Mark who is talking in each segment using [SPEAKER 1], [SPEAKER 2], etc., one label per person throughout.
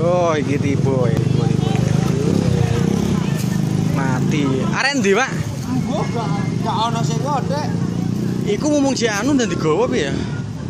[SPEAKER 1] Oh, iki tiba ya. Mati. Arek ndi, Pak?
[SPEAKER 2] Mbok gak ono sing ngodek.
[SPEAKER 1] Iku mumung si anu dan digawa piye ya?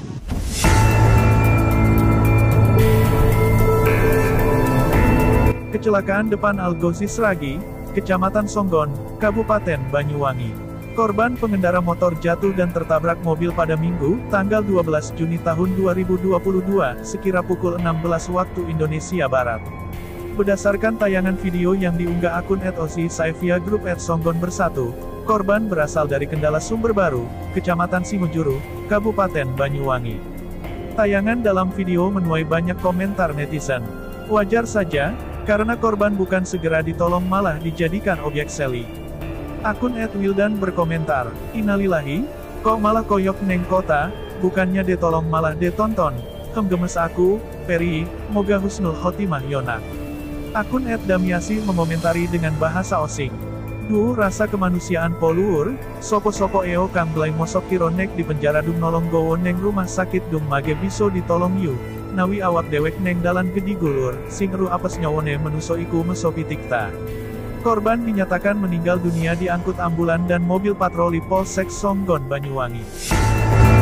[SPEAKER 3] Kecelakaan depan Algosis Ragi, Kecamatan Songgon, Kabupaten Banyuwangi. Korban pengendara motor jatuh dan tertabrak mobil pada Minggu, tanggal 12 Juni tahun 2022, sekira pukul 16 waktu Indonesia Barat. Berdasarkan tayangan video yang diunggah akun @OSI-Saifia Group @Songgon Bersatu, korban berasal dari Kendala Sumber Baru, Kecamatan Simujuru, Kabupaten Banyuwangi. Tayangan dalam video menuai banyak komentar netizen. Wajar saja, karena korban bukan segera ditolong malah dijadikan objek seli. Akun @Wildan berkomentar, "Innalillahi, kok malah koyok neng kota, bukannya ditolong malah ditonton. Gemes aku, Peri, moga husnul khotimah Yona." Akun @Damiasi mengomentari dengan bahasa osing. "Duh rasa kemanusiaan poluur, sopo-sopo eo kang blay mosok kiro nek di penjara dung nolong gowo neng rumah sakit dung mage biso ditolong yu. Nawi awak dewek neng dalan gedi gulur, sing ru apes nyawone menuso iku mesopitikta." Korban dinyatakan meninggal dunia diangkut ambulan dan mobil patroli Polsek Songgon Banyuwangi.